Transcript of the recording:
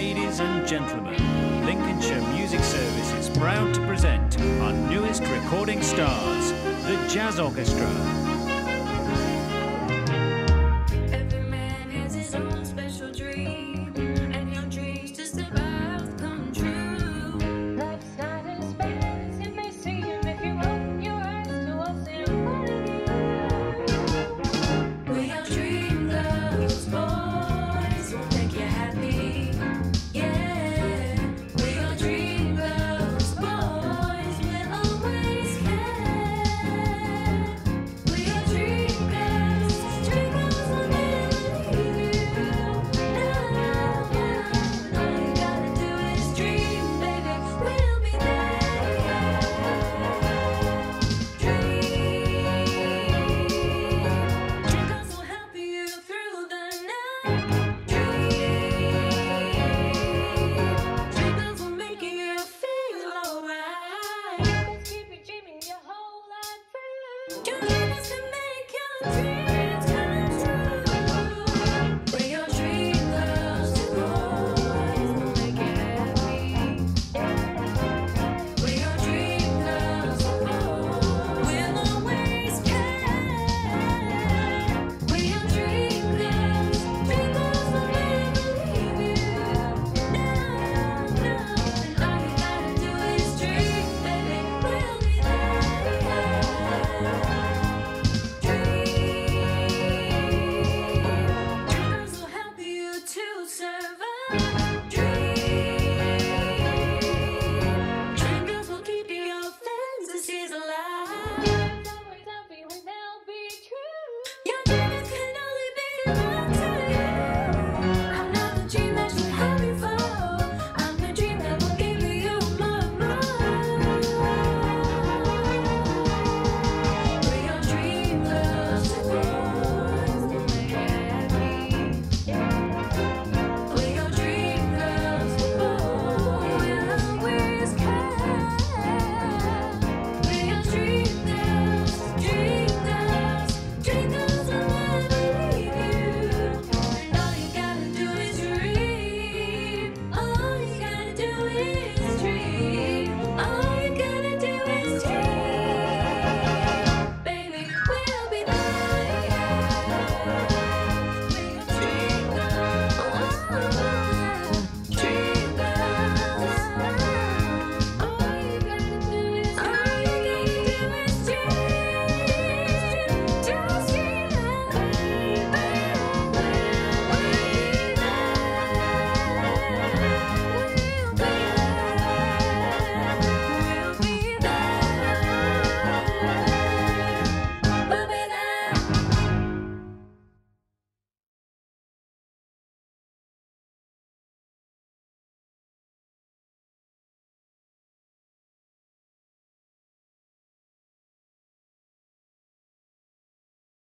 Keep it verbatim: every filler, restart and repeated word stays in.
Ladies and gentlemen, Lincolnshire Music Service is proud to present our newest recording stars, the Jazz Orchestra. Every man has his own special dream, and your dreams to survive come true. Life's not as bad as it may seem if you open your eyes to what's in front of you. We are dream girls, boys, will make you happy. Yeah, we are dream girls, boys, we'll always care. We are dream girls, dream girls will never leave you. No, all you gotta do is dream, baby, we'll be there. Dream, dream girls will help you through the night. Dream, dream girls will make you feel alright. Let's keep you dreaming your whole life through. Dream girls can make your dreams